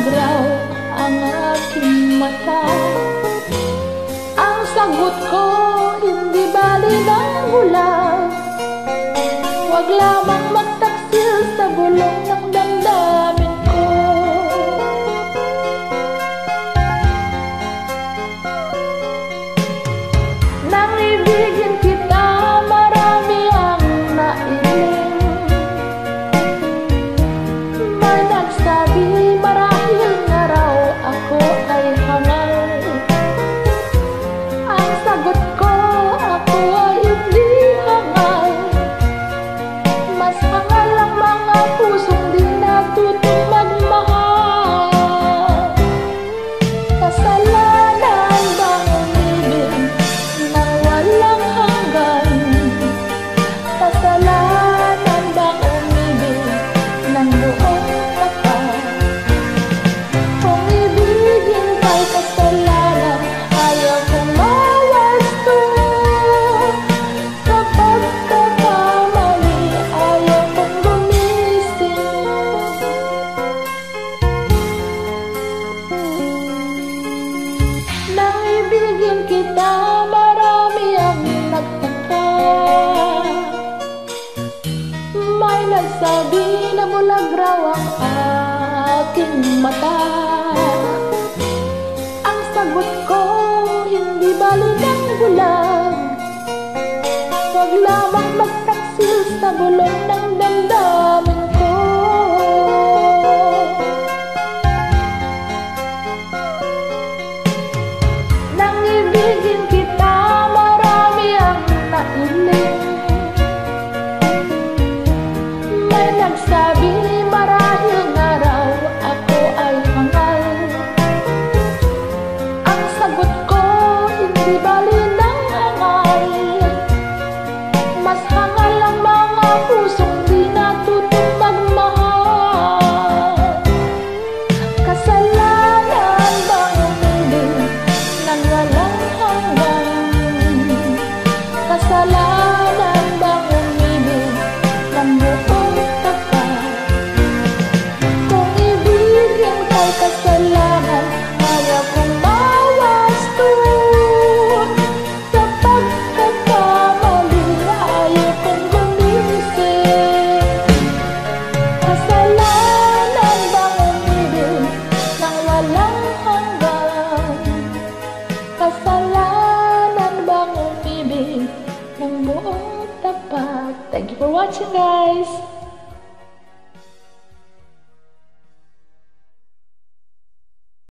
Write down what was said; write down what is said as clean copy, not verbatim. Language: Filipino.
bulag raw ang aking mata. Ang sagot ko, hindi bali ng bulag. Huwag lamang magtaksil sa bulong ng damdamin ko. Nang ibigin kita, marami ang nailing. May nagsabi marahil nga raw ako ay hangal. Ang sagot ko, ako ay hindi hangal. Mas hangal ang mga pusong di natutong magmahal. Kasalanan bang umibig nang walang hanggan? Kasalanan bang umibig ng buong tapat? Kung ibigin kay kasalanan, ayaw kong mawasto. Sa pagkakamali, ayaw kong gumising. Nang ibigin kita, marami ang nagtaka. May nagsabi na bulag raw ang aking mata. Ang sagot ko, hindi bali ng bulag. Huwag lamang magtaksil sa bulong ng damdamin ko. Nang ibigin kita, marami ang nailing. May nagsabi marahil nga raw ako ay hangal. Ang sagot ko, hindi bali ng hangal. Mas hangal ang mga pusong di natutong magmahal. Kasalanan bang umibig nang walang hanggan? Kasalanan bang umibig ng buong tapat? Kung ibigin kay kasalanan, ayaw kong mawasto. Sa pagkakamali, ayaw kong gumising. Kasalanan bang umibig nang walang hanggan? Kasalanan bang umibig ng buong tapat? Thank you for watching, guys!